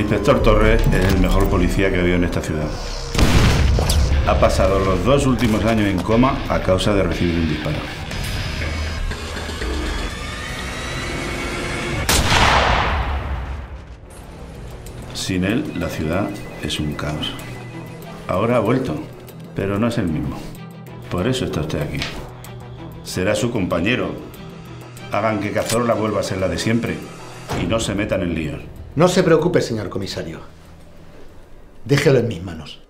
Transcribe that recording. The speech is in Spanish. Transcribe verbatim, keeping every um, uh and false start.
inspector Torres es el mejor policía que ha habido en esta ciudad. Ha pasado los dos últimos años en coma a causa de recibir un disparo. Sin él, la ciudad es un caos. Ahora ha vuelto, pero no es el mismo. Por eso está usted aquí. Será su compañero. Hagan que Cazorla vuelva a ser la de siempre y no se metan en líos. No se preocupe, señor comisario. Déjelo en mis manos.